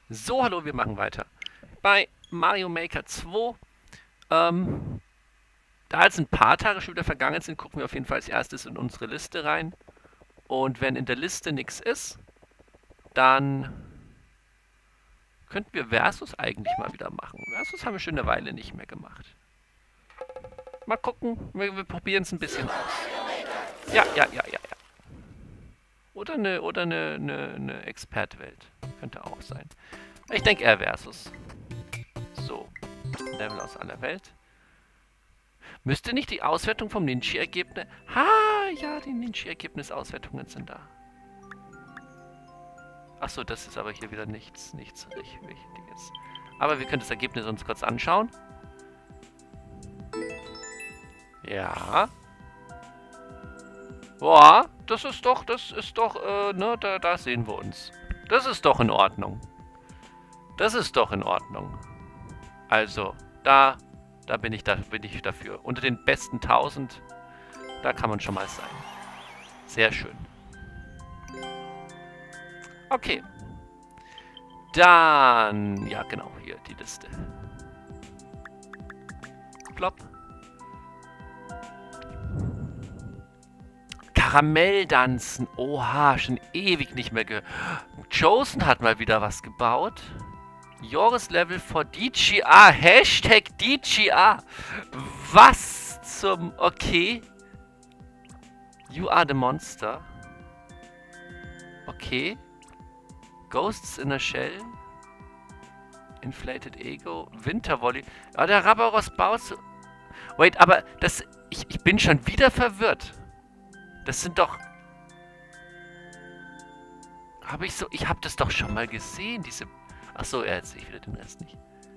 So, hallo, wir machen weiter. Bei Mario Maker 2, da jetzt ein paar Tage schon wieder vergangen sind, gucken wir auf jeden Fall als erstes in unsere Liste rein. Und wenn in der Liste nichts ist, dann könnten wir Versus eigentlich mal wieder machen. Versus haben wir schon eine Weile nicht mehr gemacht. Mal gucken, wir probieren es ein bisschen aus. Ja, ja, ja, ja, ja. Oder eine Expertwelt. Könnte auch sein. Ich denke eher Versus. So, Level aus aller Welt. Müsste nicht die Auswertung vom Ninja-Ergebnis... Ha, ja, die Ninja-Ergebnis-Auswertungen sind da. Achso, das ist aber hier wieder nichts richtig Wichtiges. Aber wir können das Ergebnis uns kurz anschauen. Ja. Boah, das ist doch, ne, da sehen wir uns. Das ist doch in Ordnung. Das ist doch in Ordnung. Also, da bin ich dafür. Unter den besten 1000, da kann man schon mal sein. Sehr schön. Okay. Dann, ja genau, hier die Liste. Plopp. Karamelldanzen. Oha, schon ewig nicht mehr gehört. Chosen hat mal wieder was gebaut. Joris Level for DGA. Hashtag DGA. Was zum... Okay. You are the monster. Okay. Ghosts in a Shell. Inflated Ego. Wintervolley. Ah, der Rabaros baut so... Wait, aber das... Ich bin schon wieder verwirrt. Das sind doch... Ich habe das doch schon mal gesehen, diese... Achso, jetzt sehe ich wieder den Rest nicht.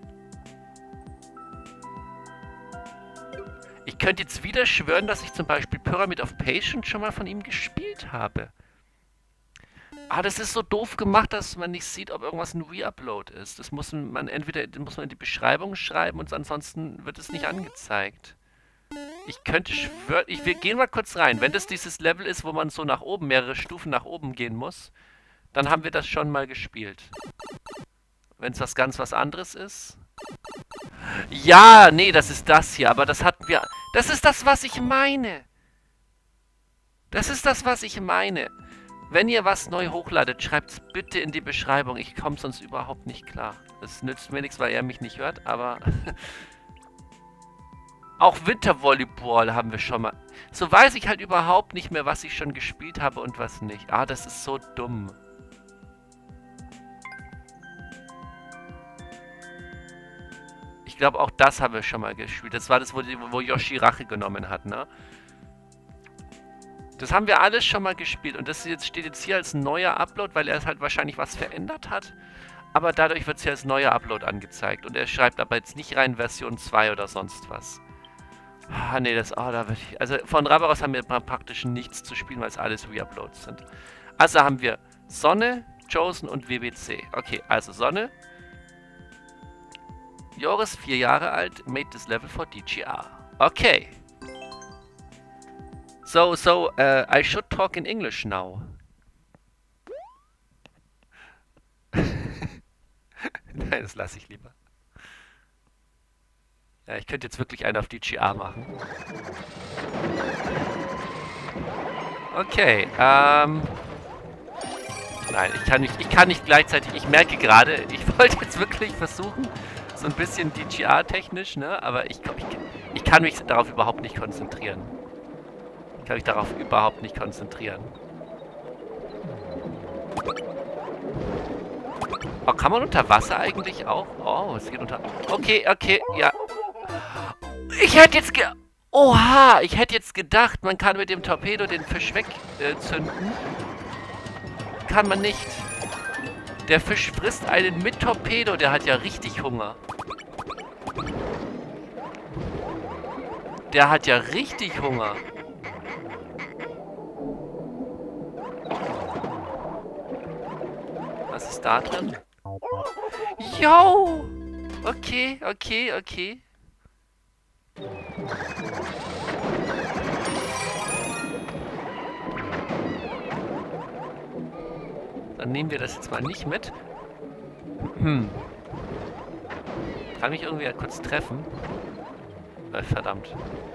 Ich könnte jetzt wieder schwören, dass ich zum Beispiel Pyramid of Patience schon mal von ihm gespielt habe. Ah, das ist so doof gemacht, dass man nicht sieht, ob irgendwas ein Reupload ist. Das muss man entweder in die Beschreibung schreiben und ansonsten wird es nicht angezeigt. Ich könnte schwören... Wir gehen mal kurz rein. Wenn das dieses Level ist, wo man so nach oben, mehrere Stufen nach oben gehen muss, dann haben wir das schon mal gespielt. Wenn es was anderes ist... Ja, nee, das ist das hier, aber das hatten wir... Das ist das, was ich meine. Das ist das, was ich meine. Wenn ihr was neu hochladet, schreibt es bitte in die Beschreibung. Ich komme sonst überhaupt nicht klar. Das nützt mir nichts, weil er mich nicht hört, aber... Auch Wintervolleyball haben wir schon mal. So weiß ich halt überhaupt nicht mehr, was ich schon gespielt habe und was nicht. Ah, das ist so dumm. Ich glaube, auch das haben wir schon mal gespielt. Das war das, wo Yoshi Rache genommen hat, ne? Das haben wir alles schon mal gespielt. Und das steht jetzt hier als neuer Upload, weil er halt wahrscheinlich was verändert hat. Aber dadurch wird es hier als neuer Upload angezeigt. Und er schreibt aber jetzt nicht rein Version 2 oder sonst was. Ah, nee, da würde ich... Also von Rabaros haben wir praktisch nichts zu spielen, weil es alles Reuploads sind. Also haben wir Sonne, Chosen und WBC. Okay, also Sonne. Joris, 4 Jahre alt, made this level for DGR. Okay. So, I should talk in English now. Nein, das lasse ich lieber. Ja, ich könnte jetzt wirklich einen auf DGR machen. Okay, nein, ich kann nicht gleichzeitig... Ich merke gerade, ich wollte jetzt wirklich versuchen, so ein bisschen DGR-technisch, ne? Aber ich kann mich darauf überhaupt nicht konzentrieren. Oh, kann man unter Wasser eigentlich auch? Oh, es geht unter... Okay, ja. Ich hätte jetzt Oha, ich hätte jetzt gedacht, man kann mit dem Torpedo den Fisch wegzünden. Kann man nicht. Der Fisch frisst einen mit Torpedo, der hat ja richtig Hunger. Der hat ja richtig Hunger. Was ist da drin? Yo! Okay. Dann nehmen wir das jetzt mal nicht mit. Kann mich irgendwie kurz treffen? Verdammt.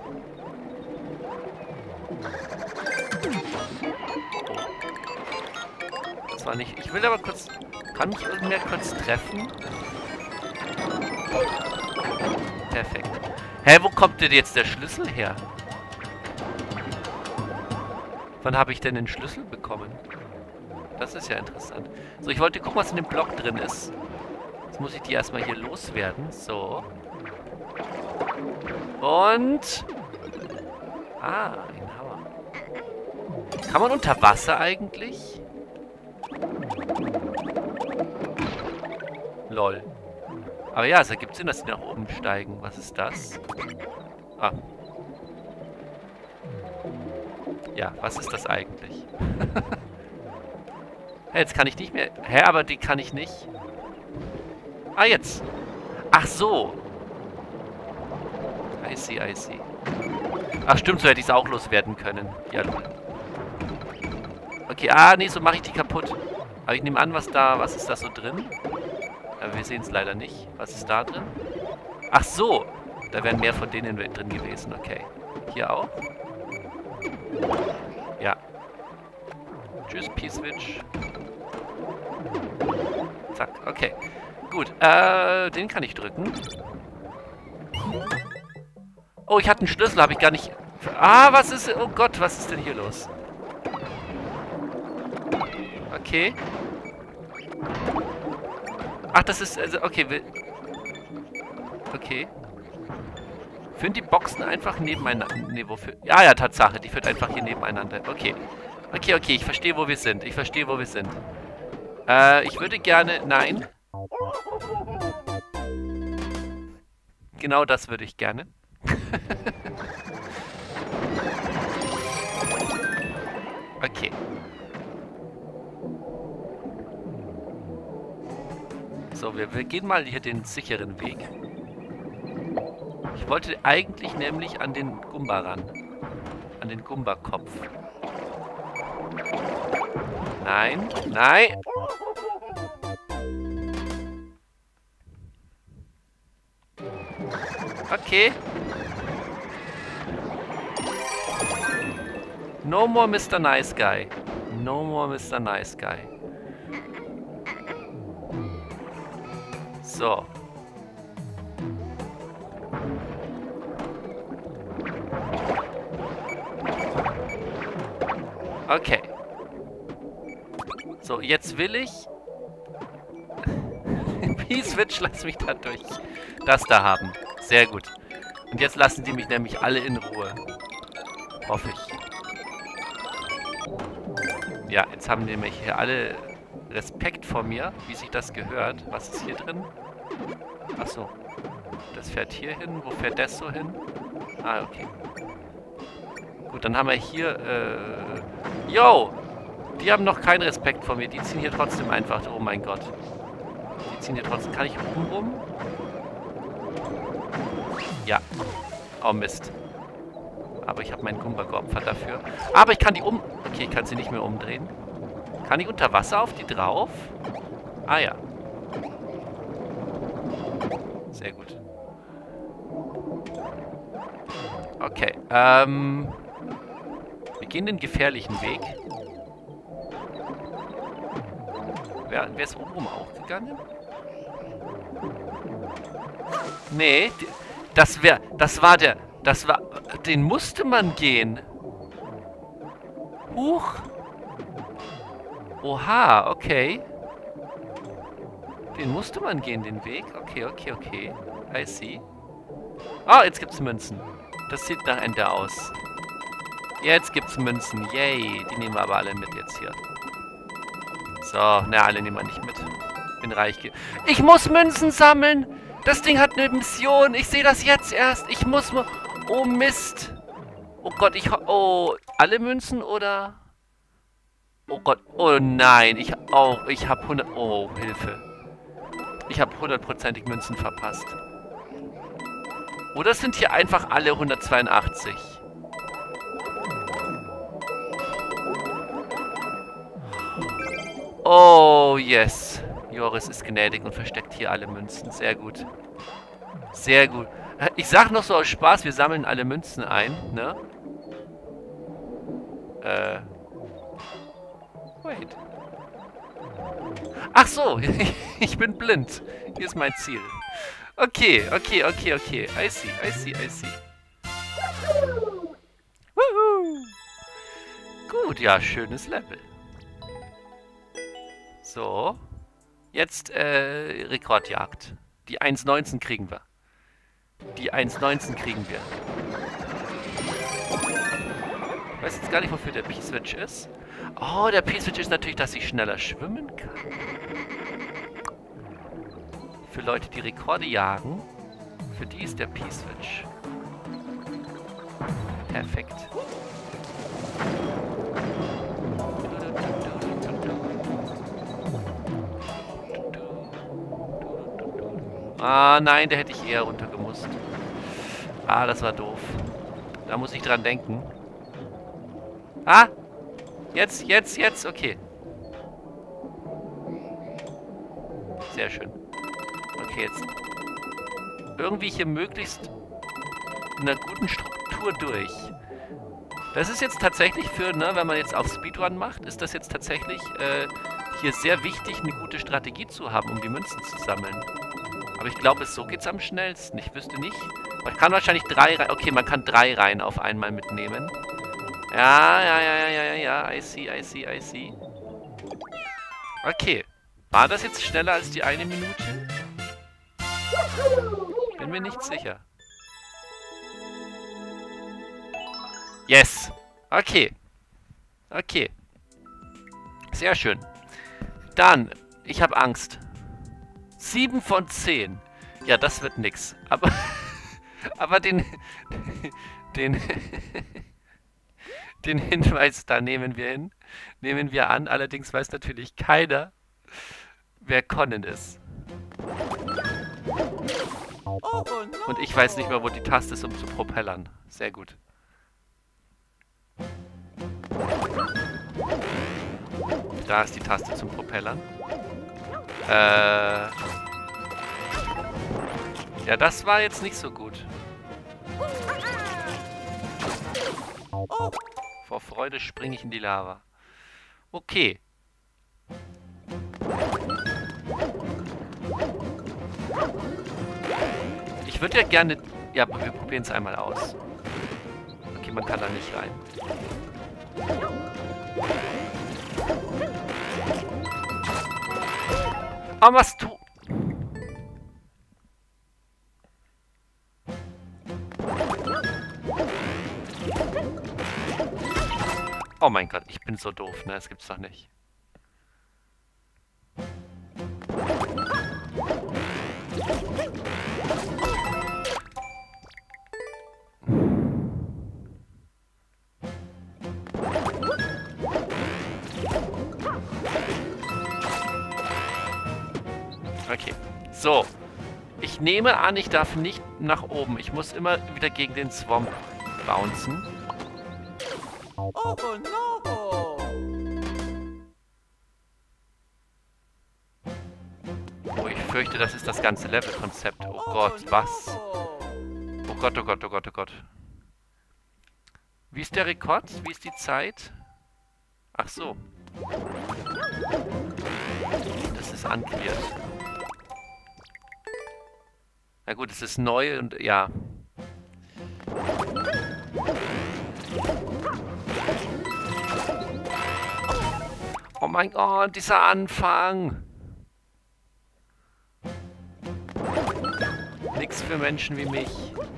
Das war nicht... Ich will aber kurz... Kann mich irgendwer kurz treffen? Perfekt. Hä, wo kommt denn jetzt der Schlüssel her? Wann habe ich denn den Schlüssel bekommen? Das ist ja interessant. So, ich wollte gucken, was in dem Block drin ist. Jetzt muss ich die erstmal hier loswerden. So. Und... Ah, ein Hammer. Kann man unter Wasser eigentlich? Lol. Aber ja, es ergibt Sinn, dass die nach oben steigen. Was ist das? Ah. Ja, was ist das eigentlich? Hey, jetzt kann ich nicht mehr... Hä, aber die kann ich nicht. Ah, jetzt. Ach so. I see, I see. Ach stimmt, so hätte ich es auch loswerden können. Ja, lol. Okay, nee, so mache ich die kaputt. Aber ich nehme an, was ist da so drin? Aber wir sehen es leider nicht. Was ist da drin? Ach so. Da wären mehr von denen drin gewesen. Okay. Hier auch? Ja. Tschüss, P-Switch. Zack, okay. Gut, den kann ich drücken. Oh, ich hatte einen Schlüssel, habe ich gar nicht... was ist... Oh Gott, was ist denn hier los? Okay. Ach, das ist... Also, okay, okay. Führen die Boxen einfach nebeneinander... Nee, wofür... Ja, Tatsache, die führt einfach hier nebeneinander. Okay. Okay, okay, ich verstehe, wo wir sind. Ich verstehe, wo wir sind. Ich würde gerne... Nein. Genau das würde ich gerne. Okay. So, wir gehen mal hier den sicheren Weg. Ich wollte eigentlich nämlich an den Goomba ran. An den Goomba-Kopf. Nein, nein! Okay. No more Mr. Nice Guy. No more Mr. Nice Guy. So. Okay. So, jetzt will ich... P-Switch, lass mich da durch das da haben. Sehr gut. Und jetzt lassen die mich nämlich alle in Ruhe. Hoffe ich. Ja, jetzt haben die nämlich hier alle Respekt vor mir, wie sich das gehört. Was ist hier drin? Achso. Das fährt hier hin. Wo fährt das so hin? Ah, okay. Gut, dann haben wir hier, Yo! Die haben noch keinen Respekt vor mir. Die ziehen hier trotzdem einfach... Oh mein Gott. Die ziehen hier trotzdem... Kann ich oben rum? Ja. Oh Mist. Aber ich habe meinen Goomba geopfert dafür. Aber ich kann die Okay, ich kann sie nicht mehr umdrehen. Kann ich unter Wasser auf die drauf? Ah ja. Sehr gut. Okay, wir gehen den gefährlichen Weg. Wer ist oben auch gegangen? Nee, den musste man gehen. Huch. Oha, okay. Den musste man gehen, den Weg. Okay, okay, okay. I see. Ah, jetzt gibt's Münzen. Das sieht nach Ende aus. Jetzt gibt's Münzen. Yay. Die nehmen wir aber alle mit jetzt hier. So, na, alle nehmen wir nicht mit. Bin reich. Ich muss Münzen sammeln. Das Ding hat eine Mission. Ich sehe das jetzt erst. Ich muss... Oh, Mist. Oh Gott, Oh, alle Münzen oder... Oh Gott. Oh nein. Ich habe 100... Oh, Hilfe. Ich habe 100%ig Münzen verpasst. Oder sind hier einfach alle 182? Oh, yes. Joris ist gnädig und versteckt hier alle Münzen. Sehr gut. Sehr gut. Ich sag noch so aus Spaß, wir sammeln alle Münzen ein, ne? Wait. Ach so, ich bin blind. Hier ist mein Ziel. Okay. I see. Woohoo. Gut, ja, schönes Level. So. Jetzt, Rekordjagd. Die 1,19 kriegen wir. Ich weiß jetzt gar nicht, wofür der P-Switch ist. Oh, der P-Switch ist natürlich, dass ich schneller schwimmen kann. Für Leute, die Rekorde jagen, für die ist der P-Switch. Perfekt. Ah, nein, da hätte ich eher runtergemusst. Ah, das war doof. Da muss ich dran denken. Ah! Jetzt, okay. Sehr schön. Okay, jetzt irgendwie hier möglichst in einer guten Struktur durch. Das ist jetzt tatsächlich für, ne, wenn man jetzt auf Speedrun macht, ist das jetzt tatsächlich hier sehr wichtig, eine gute Strategie zu haben, um die Münzen zu sammeln. Aber ich glaube, so geht's am schnellsten. Ich wüsste nicht. Man kann wahrscheinlich 3 Reihen... Okay, man kann 3 Reihen auf einmal mitnehmen. Ja. I see. Okay. War das jetzt schneller als die 1 Minute? Bin mir nicht sicher. Yes. Okay. Sehr schön. Dann, ich habe Angst. 7 von 10. Ja, das wird nix. Aber den Hinweis da nehmen wir hin. Nehmen wir an. Allerdings weiß natürlich keiner, wer Conan ist. Und ich weiß nicht mehr, wo die Taste ist, um zu propellern. Sehr gut. Da ist die Taste zum Propellern. Ja, das war jetzt nicht so gut. Vor Freude springe ich in die Lava. Okay. Ich würde ja gerne... Ja, wir probieren es einmal aus. Okay, man kann da nicht rein. Aber was tu... Oh mein Gott, ich bin so doof, ne? Das gibt's doch nicht. Okay, so. Ich nehme an, ich darf nicht nach oben. Ich muss immer wieder gegen den Swamp bouncen. Oh no! Oh, ich fürchte, das ist das ganze Levelkonzept. Oh Gott, was? Oh Gott. Wie ist der Rekord? Wie ist die Zeit? Ach so. Das ist uncleared. Na gut, es ist neu und ja. Oh mein Gott, dieser Anfang. Nix für Menschen wie mich.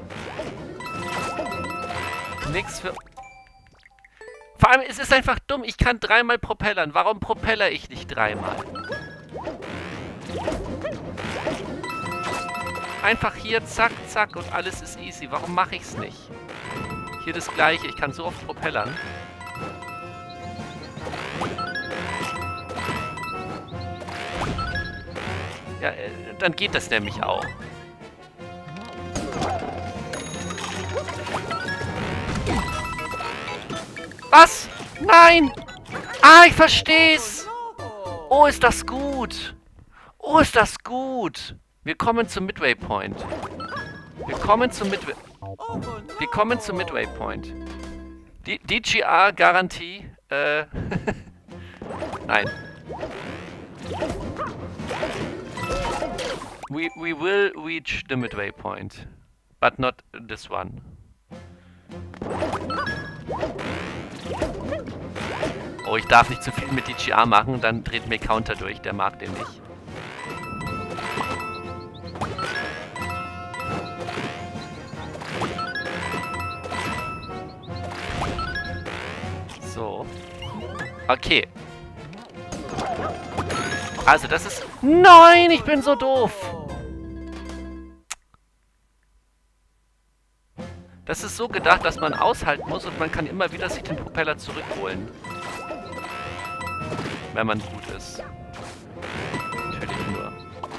Nix für... Vor allem, es ist einfach dumm. Ich kann 3-mal propellern. Warum propeller ich nicht 3-mal? Einfach hier, zack, zack und alles ist easy. Warum mache ich es nicht? Hier das gleiche. Ich kann so oft propellern. Ja, dann geht das nämlich auch. Was? Nein! Ah, ich versteh's! Oh, ist das gut! Oh, ist das gut. Wir kommen zum Midway Point. Wir kommen zum Midway... Wir kommen zum Midway Point. Die DGR-Garantie, nein. We will reach the Midway Point. But not this one. Oh, ich darf nicht zu viel mit DGR machen, dann dreht mir Counter durch, der mag den nicht. So. Okay. Also das ist... Nein, ich bin so doof! Das ist so gedacht, dass man aushalten muss und man kann immer wieder sich den Propeller zurückholen. Wenn man gut ist. Natürlich nur.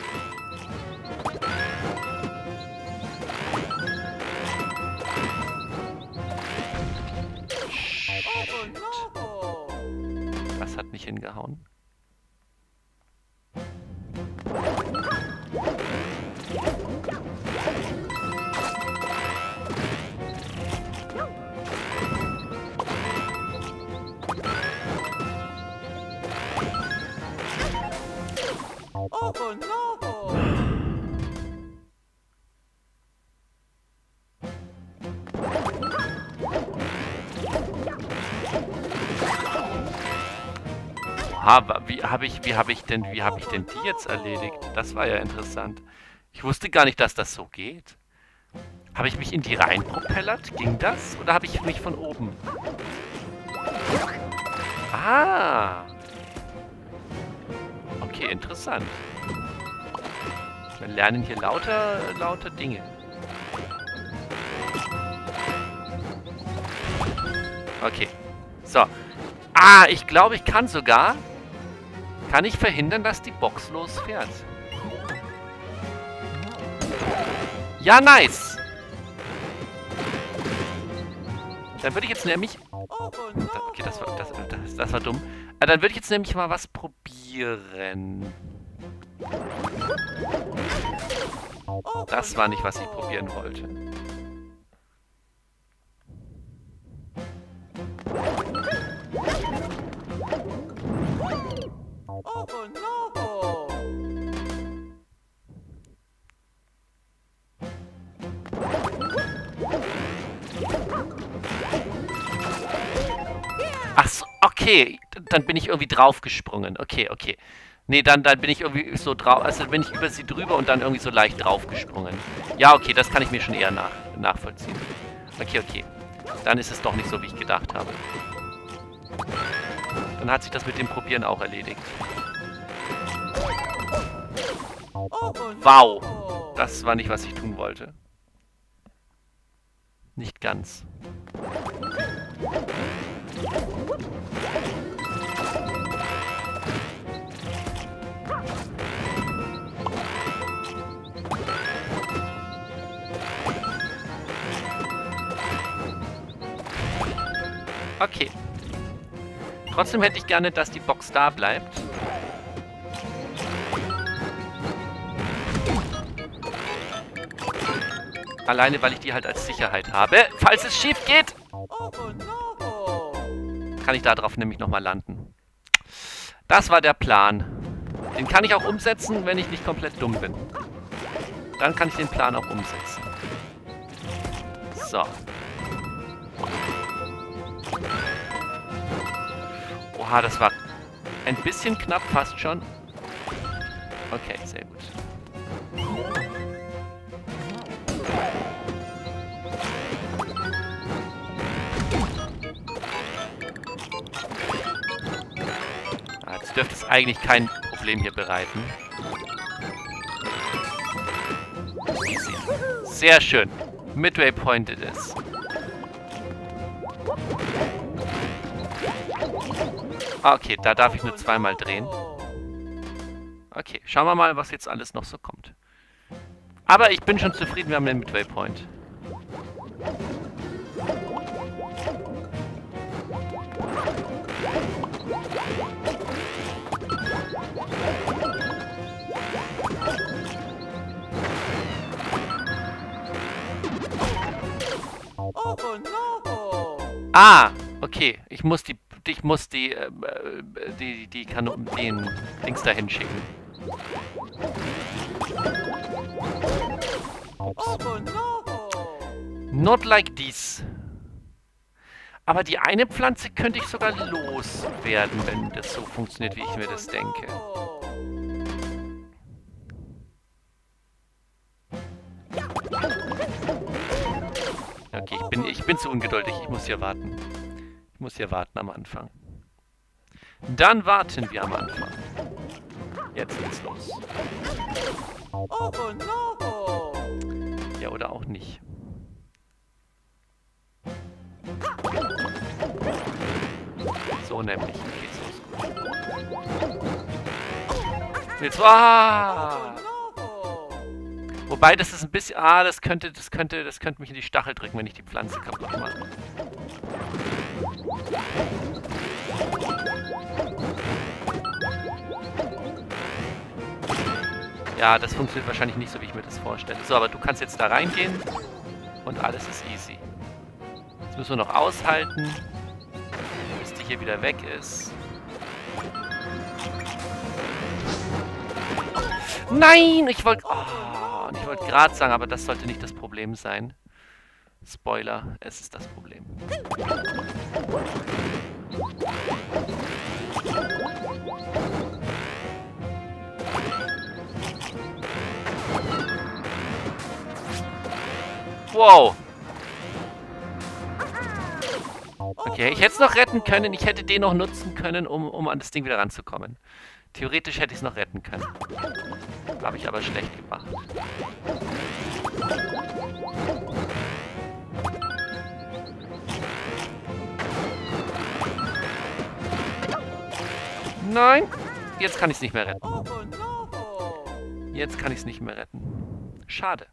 Shit. Das hat nicht hingehauen. Oh no! Oha, wie habe ich denn die jetzt erledigt? Das war ja interessant. Ich wusste gar nicht, dass das so geht. Habe ich mich in die rein propellert? Ging das? Oder habe ich mich von oben? Ah! Okay, interessant. Wir lernen hier lauter Dinge. Okay. So. Ah, ich glaube, ich kann sogar... Kann ich verhindern, dass die Box losfährt? Ja, nice! Dann würde ich jetzt nämlich... Okay, das war dumm. Dann würde ich jetzt nämlich mal was probieren. Das war nicht, was ich probieren wollte. Oh no! Ach so, okay. Dann bin ich irgendwie draufgesprungen. Okay, okay. Nee, dann bin ich irgendwie so drauf. Also bin ich über sie drüber und dann irgendwie so leicht draufgesprungen. Ja, okay, das kann ich mir schon eher nachvollziehen. Okay, okay. Dann ist es doch nicht so, wie ich gedacht habe. Dann hat sich das mit dem Probieren auch erledigt. Wow! Das war nicht, was ich tun wollte. Nicht ganz. Okay. Trotzdem hätte ich gerne, dass die Box da bleibt. Alleine, weil ich die halt als Sicherheit habe. Falls es schief geht, kann ich da drauf nämlich nochmal landen. Das war der Plan. Den kann ich auch umsetzen, wenn ich nicht komplett dumm bin. Dann kann ich den Plan auch umsetzen. So. Oha, das war ein bisschen knapp, fast schon. Okay, sehr gut. Jetzt dürfte es eigentlich kein Problem hier bereiten. Easy. Sehr schön. Midway Point it is. Okay, da darf ich nur zweimal drehen. Okay, schauen wir mal, was jetzt alles noch so kommt. Aber ich bin schon zufrieden, wir haben den Midway Point. Ah, okay. Ich muss die Kanonen, den Dings dahin schicken. Ups. Oh no! Not like this. Aber die eine Pflanze könnte ich sogar loswerden, wenn das so funktioniert, wie ich mir das denke. Okay, ich bin zu ungeduldig. Ich muss hier warten. Ich muss hier warten am Anfang. Dann warten wir am Anfang. Jetzt geht's los. Oh no! Ja, oder auch nicht. So nämlich. Okay, so ist gut. Jetzt, ah! Wobei, das ist ein bisschen... Ah, das könnte mich in die Stachel drücken, wenn ich die Pflanze kaputt mache. Ja, das funktioniert wahrscheinlich nicht so, wie ich mir das vorstelle. So, aber du kannst jetzt da reingehen und alles ist easy. Jetzt müssen wir noch aushalten, bis die hier wieder weg ist. Nein! Ich wollte gerade sagen, aber das sollte nicht das Problem sein. Spoiler, es ist das Problem. Wow! Okay, ich hätte es noch retten können. Ich hätte den noch nutzen können, um an das Ding wieder ranzukommen. Theoretisch hätte ich es noch retten können. Habe ich aber schlecht gemacht. Nein! Jetzt kann ich es nicht mehr retten. Oh no! Jetzt kann ich es nicht mehr retten. Schade.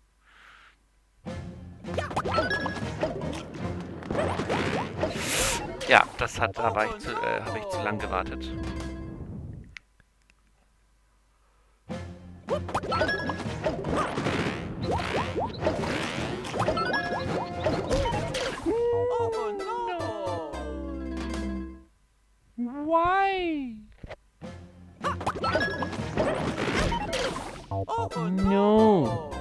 Ja, das hat, da habe ich zu lang gewartet. Oh no! Why? Oh No.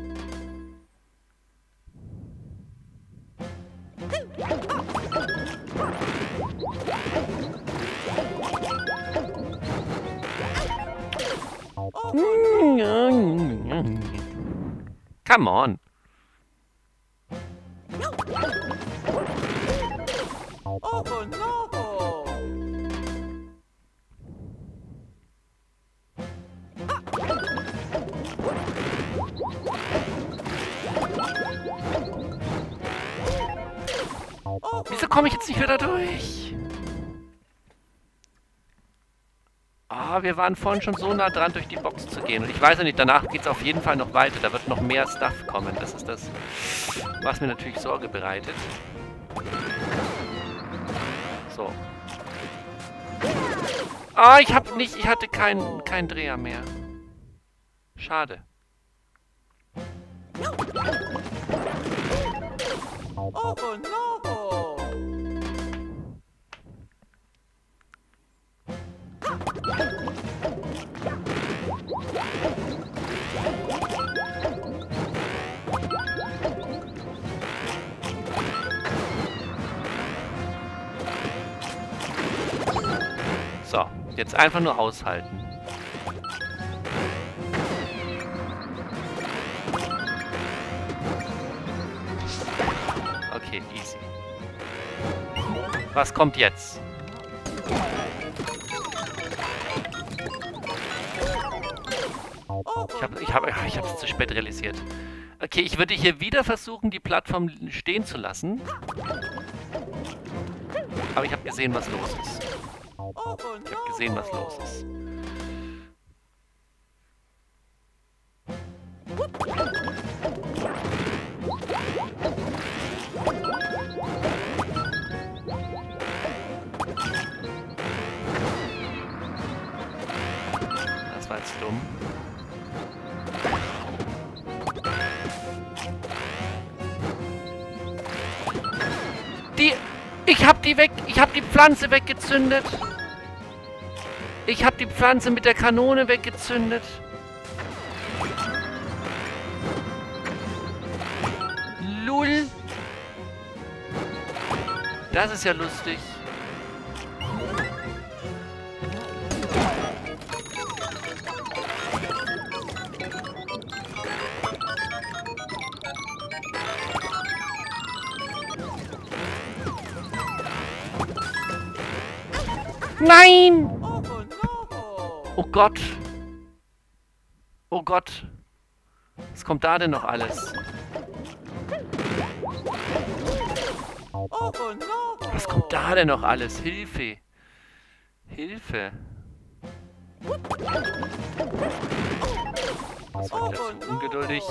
Come on. Oh no! Wieso komme ich jetzt nicht mehr da durch? Ah, wir waren vorhin schon so nah dran, durch die Box zu gehen. Und ich weiß ja nicht, danach geht es auf jeden Fall noch weiter. Da wird noch mehr Stuff kommen. Das ist das, was mir natürlich Sorge bereitet. So. Ah, ich hatte keinen Dreher mehr. Schade. Oh no! So, jetzt einfach nur aushalten. Okay, easy. Was kommt jetzt? Ich habe es zu spät realisiert. Okay, ich würde hier wieder versuchen, die Plattform stehen zu lassen. Aber ich habe gesehen, was los ist. Ich habe gesehen, was los ist. Das war jetzt dumm. Ich hab die Pflanze weggezündet. Ich hab die Pflanze mit der Kanone weggezündet. Lul. Das ist ja lustig. Nein! Oh no! Oh Gott. Oh Gott. Was kommt da denn noch alles? Oh no! Was kommt da denn noch alles? Hilfe. Hilfe. Das war wieder zu ungeduldig.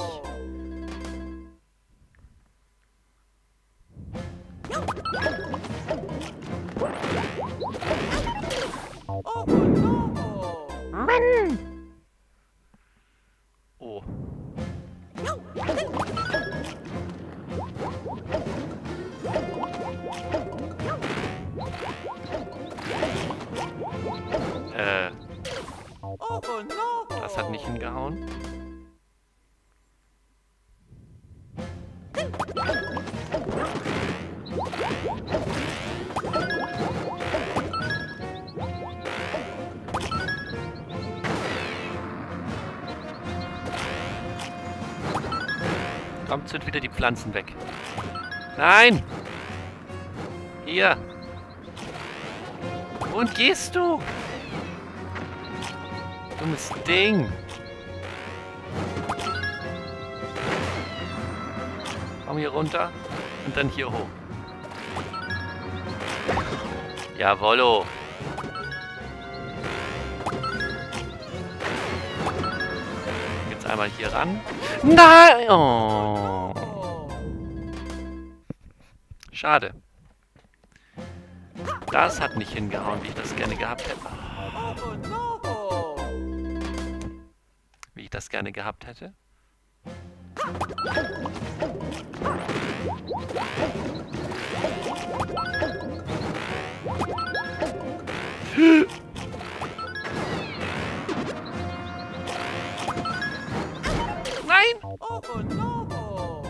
Oh no! Mann! Oh. Oh no! Das hat nicht hingehauen. Komm, zünd wieder die Pflanzen weg. Nein! Hier! Und gehst du? Dummes Ding! Komm hier runter und dann hier hoch. Jawollo! Jetzt einmal hier ran. Nein! Oh. Schade. Das hat nicht hingehauen, wie ich das gerne gehabt hätte. Oh no! Wie ich das gerne gehabt hätte. Nein! Oh no!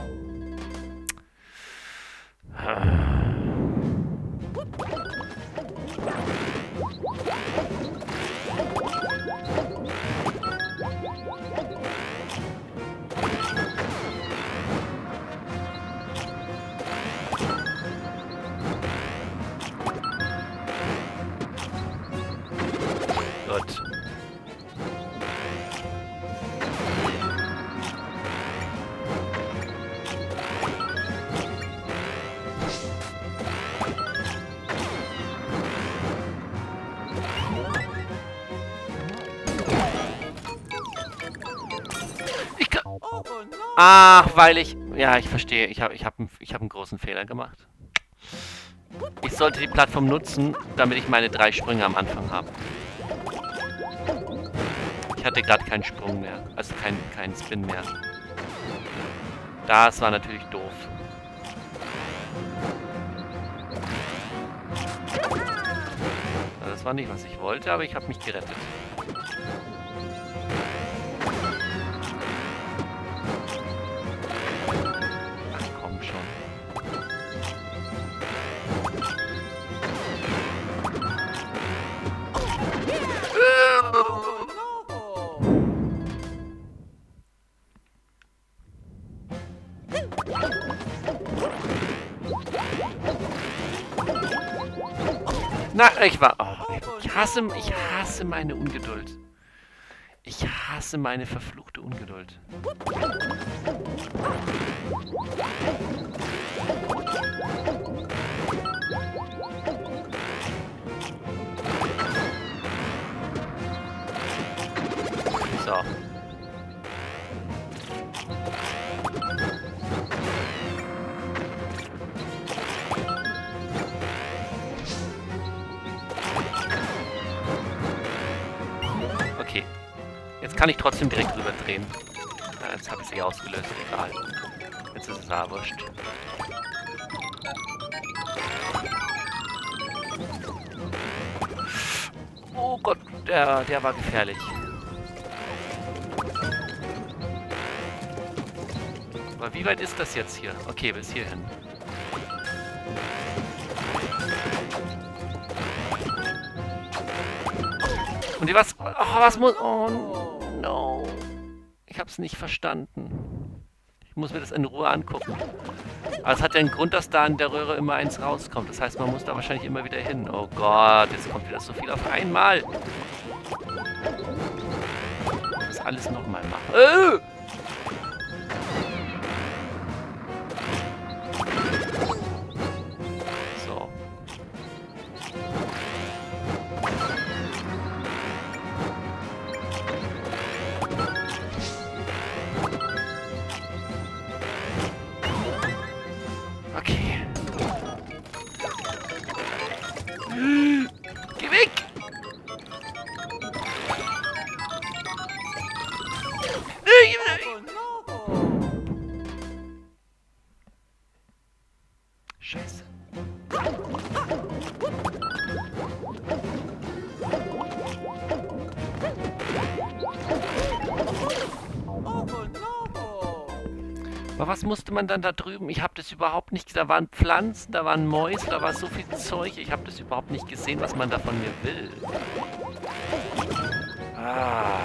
Gut. Ich kann... Oh no! Ach, weil ich... Ja, ich verstehe. Ich hab einen großen Fehler gemacht. Ich sollte die Plattform nutzen, damit ich meine 3 Sprünge am Anfang habe. Ich hatte gerade keinen Sprung mehr. Also keinen Spin mehr. Das war natürlich doof. Das war nicht, was ich wollte, aber ich habe mich gerettet. Ach komm schon. Na, ich war... Oh, ich hasse meine Ungeduld. Ich hasse meine verfluchte Ungeduld. So. Okay. Jetzt kann ich trotzdem direkt rüber drehen. Ja, jetzt habe ich sie ausgelöst. Egal. Jetzt ist es wurscht. Oh Gott, der war gefährlich. Aber wie weit ist das jetzt hier? Okay, bis hierhin. Und die was? Oh, was muss... Oh, no. Ich hab's nicht verstanden. Ich muss mir das in Ruhe angucken. Aber es hat ja einen Grund, dass da in der Röhre immer eins rauskommt. Das heißt, man muss da wahrscheinlich immer wieder hin. Oh Gott, jetzt kommt wieder so viel auf einmal. Das alles nochmal machen. So. Okay. Geh weg! Scheiße. Aber was musste man dann da drüben? Ich habe das überhaupt nicht... Da waren Pflanzen, da waren Mäuse, da war so viel Zeug. Ich habe das überhaupt nicht gesehen, was man da von mir will. Ah.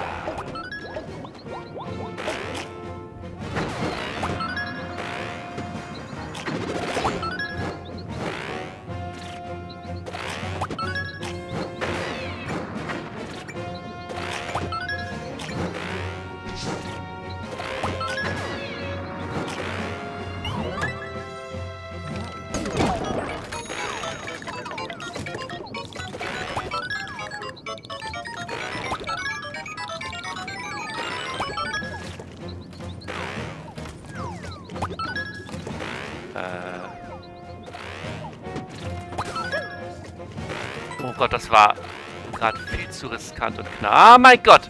Oh Gott, das war gerade viel zu riskant und knapp. Ah, mein Gott!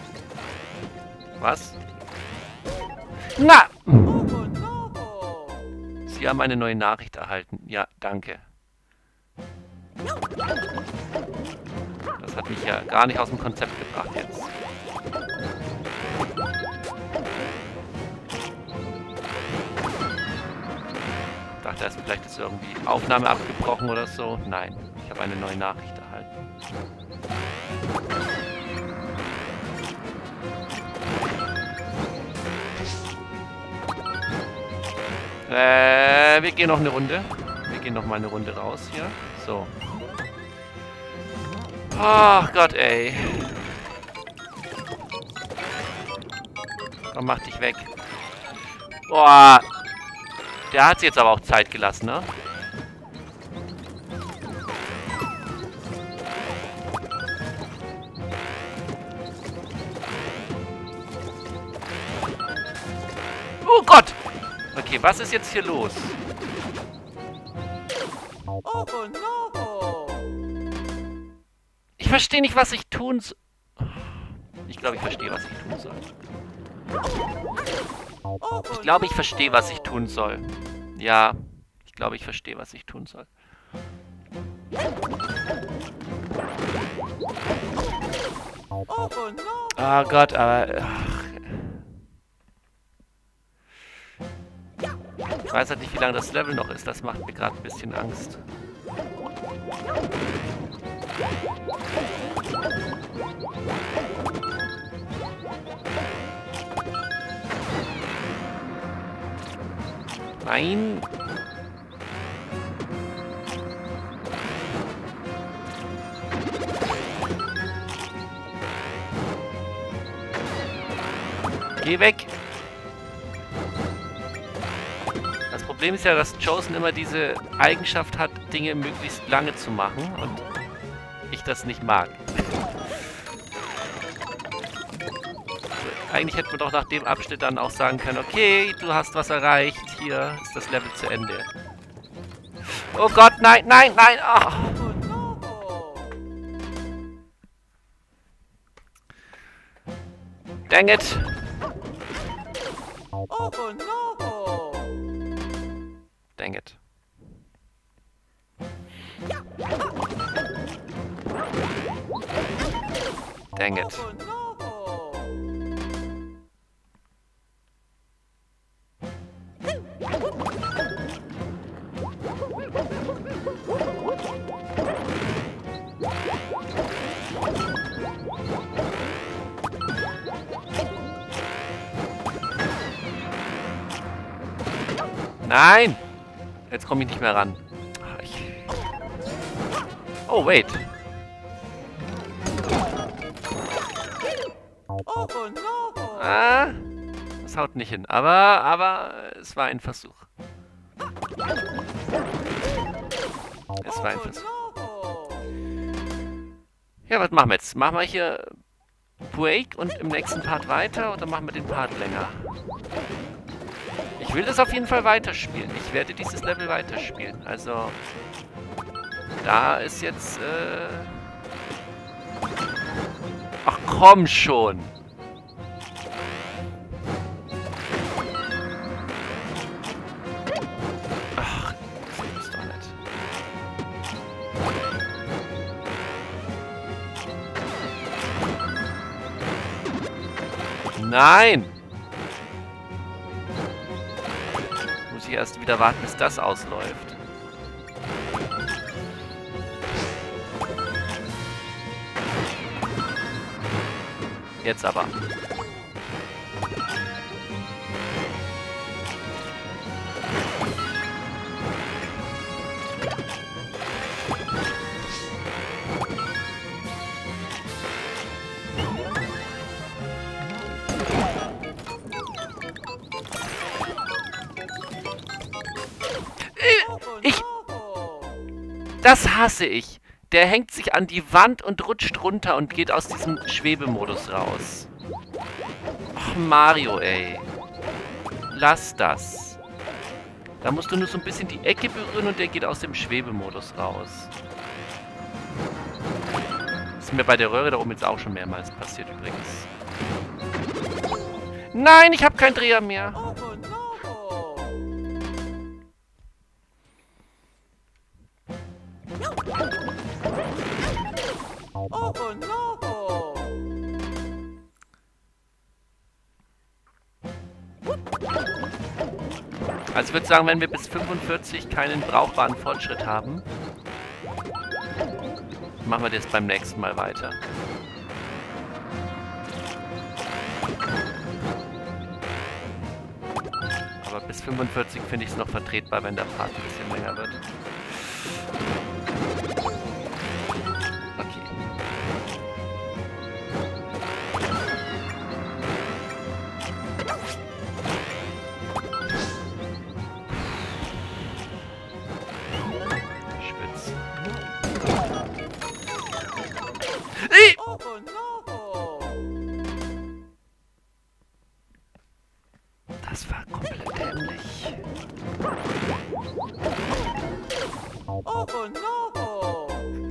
Was? Na! Sie haben eine neue Nachricht erhalten. Ja, danke. Das hat mich ja gar nicht aus dem Konzept gebracht jetzt. Ich dachte erst, vielleicht ist irgendwie Aufnahme abgebrochen oder so. Nein, ich habe eine neue Nachricht erhalten. Wir gehen noch eine Runde. Wir gehen noch mal eine Runde raus hier. So. Ach Gott, ey. Komm, mach dich weg. Boah. Der hat sich jetzt aber auch Zeit gelassen, ne? Oh Gott! Okay, was ist jetzt hier los? Ich verstehe nicht, was ich tun soll. Ich glaube, ich verstehe, was ich tun soll. Ich glaube, ich verstehe, was ich tun soll. Ja, ich glaube, ich verstehe, was ich tun soll. Oh Gott, aber... Ach. Ich weiß halt nicht, wie lange das Level noch ist. Das macht mir gerade ein bisschen Angst. Nein. Geh weg. Das Problem ist ja, dass Chosen immer diese Eigenschaft hat, Dinge möglichst lange zu machen und ich das nicht mag. Eigentlich hätte man doch nach dem Abschnitt dann auch sagen können, okay, du hast was erreicht, hier ist das Level zu Ende. Oh Gott, nein, nein, nein! Oh. Dang it! Dang it. Dang it. Oh no! Nein! Jetzt komme ich nicht mehr ran. Ach, oh, wait. Oh no! Ah, das haut nicht hin. Aber es war ein Versuch. Es war ein Versuch. No! Ja, was machen wir jetzt? Machen wir hier Break und im nächsten Part weiter oder machen wir den Part länger? Ich will das auf jeden Fall weiterspielen. Ich werde dieses Level weiterspielen. Also, da ist jetzt, ach, komm schon! Ach, das ist doch nicht. Nein! Muss ich erst wieder warten, bis das ausläuft. Jetzt aber. Das hasse ich. Der hängt sich an die Wand und rutscht runter und geht aus diesem Schwebemodus raus. Ach, Mario, ey. Lass das. Da musst du nur so ein bisschen die Ecke berühren und der geht aus dem Schwebemodus raus. Das ist mir bei der Röhre da oben jetzt auch schon mehrmals passiert übrigens. Nein, ich habe keinen Dreher mehr. Oh no! Oh no! Also ich würde sagen, wenn wir bis 45 keinen brauchbaren Fortschritt haben, machen wir das beim nächsten Mal weiter. Aber bis 45 finde ich es noch vertretbar, wenn der Part ein bisschen länger wird. Okay. Spitz. Oh no! Das war komplett dämlich. Oh no!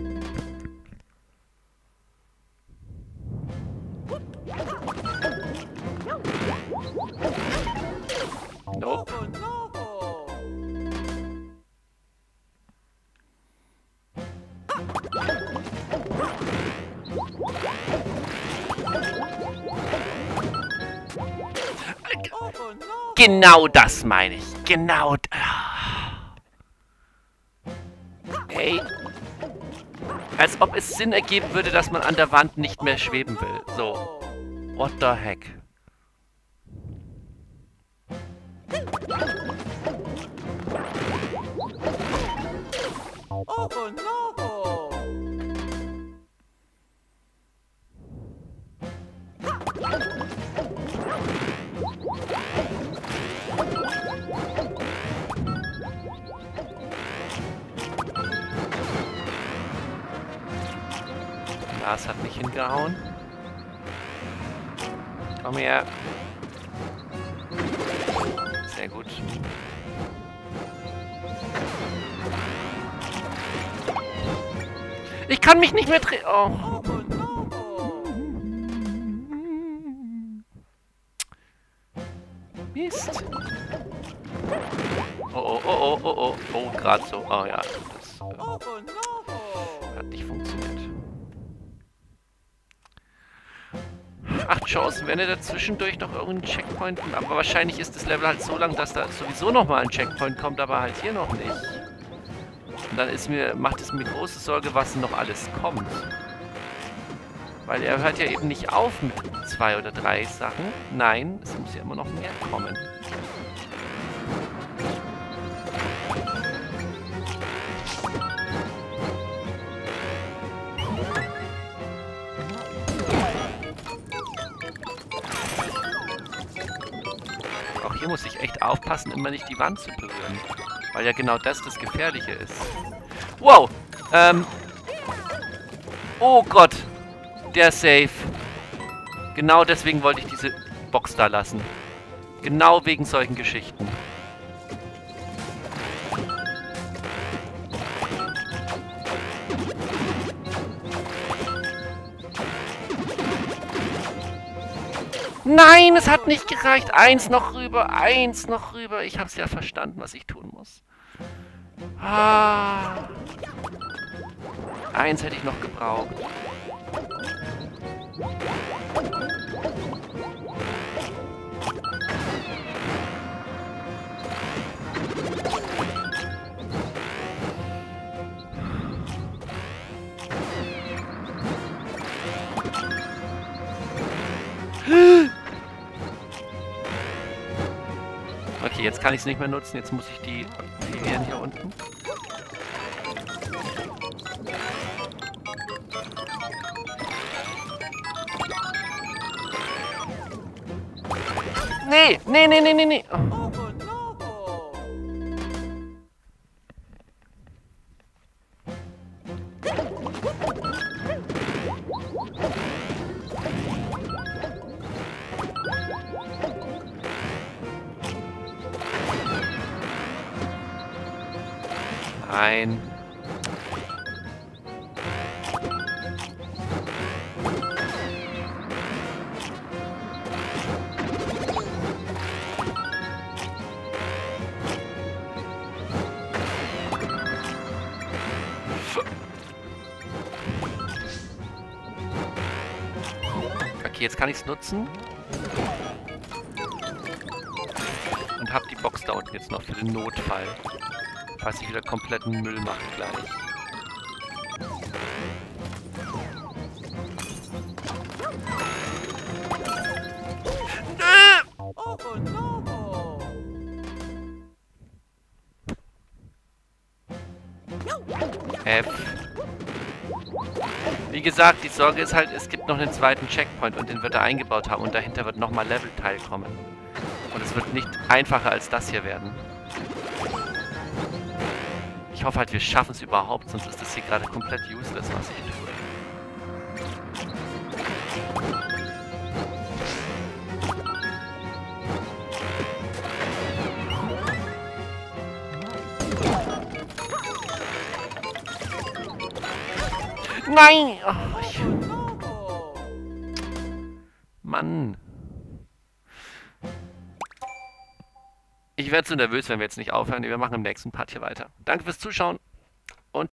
Nope. Oh no! Oh no! Genau das meine ich. Genau. Ey. Als ob es Sinn ergeben würde, dass man an der Wand nicht mehr schweben will. So. What the heck? Oh no! Das hat nicht hingehauen. Komm her. Sehr gut. Ich kann mich nicht mehr drehen. Oh. Oh no! Mist. Oh, oh, oh, oh, oh, oh. Oh, gerade so. Oh ja. Das Oh no! hat nicht funktioniert. Ach, Chancen, wenn er da zwischendurch noch irgendeinen Checkpoint... Aber wahrscheinlich ist das Level halt so lang, dass da sowieso nochmal ein Checkpoint kommt, aber halt hier noch nicht. Und dann macht es mir große Sorge, was noch alles kommt. Weil er hört ja eben nicht auf mit 2 oder 3 Sachen. Nein, es muss ja immer noch mehr kommen. Auch hier muss ich echt aufpassen, immer nicht die Wand zu berühren. Weil ja genau das Gefährliche ist. Wow! Oh Gott! Der Safe. Genau deswegen wollte ich diese Box da lassen. Genau wegen solchen Geschichten. Nein, es hat nicht gereicht. Eins noch rüber, eins noch rüber. Ich habe es ja verstanden, was ich tun muss. Ah. Eins hätte ich noch gebraucht. Okay, jetzt kann ich es nicht mehr nutzen. Jetzt muss ich die aktivieren hier unten. Nee, nee, nee, nee, nee, nee. Oh. Oh no! Nein. Okay, jetzt kann ich es nutzen. Und habe die Box da unten jetzt noch für den Notfall. Falls ich wieder kompletten Müll mache gleich. Oh no! F. Wie gesagt, die Sorge ist halt, es gibt noch einen zweiten Checkpoint und den wird er eingebaut haben und dahinter wird nochmal Levelteil kommen. Und es wird nicht einfacher als das hier werden. Ich hoffe halt, wir schaffen es überhaupt, sonst ist das hier gerade komplett useless, was ich tue. Nein! Oh, Mann. Ich werde so nervös, wenn wir jetzt nicht aufhören. Wir machen im nächsten Part hier weiter. Danke fürs Zuschauen.